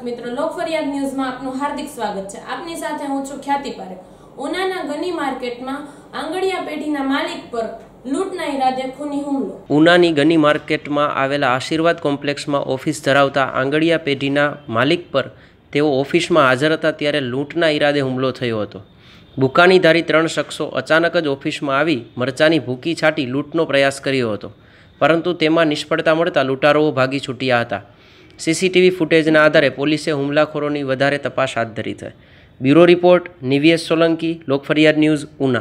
મિત્રો, લોક ફરિયાદ ન્યૂઝમાં આપનું હાર્દિક સ્વાગત છે। આપની સાથે હું છું ખ્યાતિ પારેખ। ઉનાના ગની માર્કેટમાં આંગડિયા પેઢીના માલિક પર લૂંટના ઈરાદે ખૂની હુમલો। ઉનાની ગની માર્કેટમાં આવેલા આશીર્વાદ કોમ્પ્લેક્સમાં ઓફિસ ધરાવતા આંગડિયા પેઢીના માલિક પર તેઓ ઓફિસમાં હાજર હતા ત્યારે લૂંટના ઈરાદે હુમલો થયો હતો। બુકાનીધારી 3 શખ્સો અચાનક જ ઓફિસમાં આવી મરચાની ભૂકી છાંટી લૂંટનો પ્રયાસ કર્યો હતો, પરંતુ તેમાં નિષ્ફળતા મળતા લૂંટારુઓ ભાગી છૂટ્યા હતા। સીસીટીવી ફૂટેજના આધારે પોલીસે હુમલાખોરોની વધારે તપાસ હાથ ધરી છે। બ્યુરો રિપોર્ટ નિવેશ સોલંકી, લોક ફરિયાદ ન્યૂઝ, ઉના।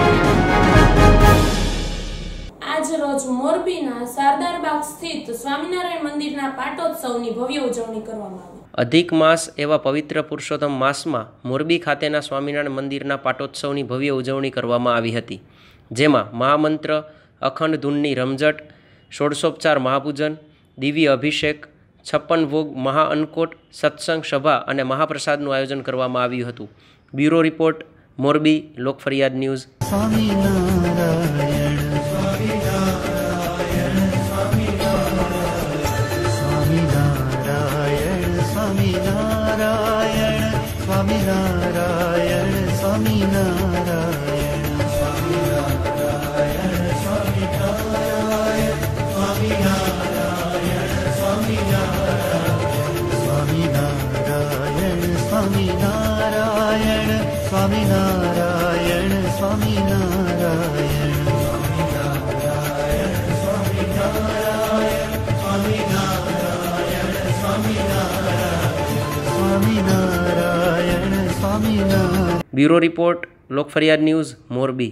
આજ રોજ મોરબીના સરદારબાગ સ્થિત સ્વામિનારાયણ મંદિરના પાટોત્સવની ભવ્ય ઉજવણી કરવામાં આવી। અધિક માસ એવા પવિત્ર પુરુષોત્તમ માસમાં મોરબી ખાતેના સ્વામિનારાયણ મંદિરના પાટોત્સવની ભવ્ય ઉજવણી કરવામાં આવી હતી, જેમાં મહામંત્ર, અખંડ ધૂનની રમઝટ, ષોડશોપચાર મહાપૂજન, દિવ્ય અભિષેક, 56 ભોગ, મહાઅન્નકોટ, સત્સંગ સભા અને મહાપ્રસાદનું આયોજન કરવામાં આવ્યું હતું। Bureau report Morbi, Lok Fariyad news. Swaminarayan Swaminarayan Swaminarayan Swaminarayan. Bureau report, Lok Fariyad news, Morbi.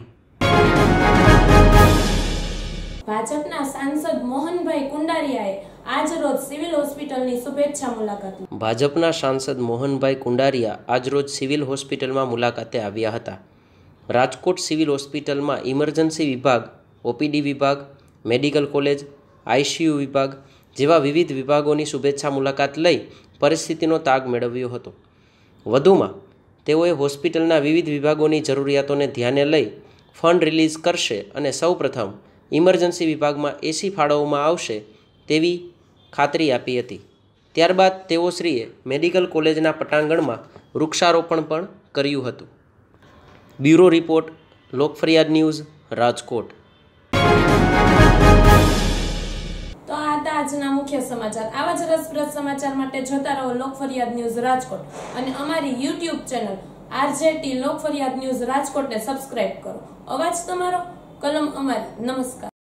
ભાજપના સાંસદ મોહનભાઈ કુંડારિયાએ આજ રોજ સિવિલ હોસ્પિટલની શુભેચ્છા મુલાકાત લીધી। ભાજપના સાંસદ મોહનભાઈ કુંડારિયા આજરોજ સિવિલ હોસ્પિટલમાં મુલાકાતે આવ્યા હતા। રાજકોટ સિવિલ હોસ્પિટલમાં ઇમરજન્સી વિભાગ, ઓપીડી વિભાગ, મેડિકલ કોલેજ, આઈસીયુ વિભાગ જેવા વિવિધ વિભાગોની શુભેચ્છા મુલાકાત લઈ પરિસ્થિતિનો તાગ મેળવ્યો હતો। વધુમાં તેઓએ હોસ્પિટલના વિવિધ વિભાગોની જરૂરિયાતોને ધ્યાને લઈ ફંડ રિલીઝ કરશે અને સૌપ્રથમ ઇમરજન્સી વિભાગમાં એસી ફાળવવામાં આવશે તેવી ખાતરી આપી હતી। ત્યારબાદ તેઓશ્રીએ મેડિકલ કોલેજના પટાંગણમાં વૃક્ષારોપણ પણ કર્યું હતું। Bureau report, Lok Fariyad news, Rajkot. તો આ હતા આજના મુખ્ય સમાચાર। આવા જ રસપ્રદ સમાચાર માટે જોતા રહો લોક ફરિયાદ ન્યૂઝ રાજકોટ અને અમારી યુટ્યુબ ચેનલ RJT લોક ફરિયાદ ન્યૂઝ રાજકોટને સબસ્ક્રાઇબ કરો। અવાજ તમારો, કલમ અમારી। નમસ્કાર।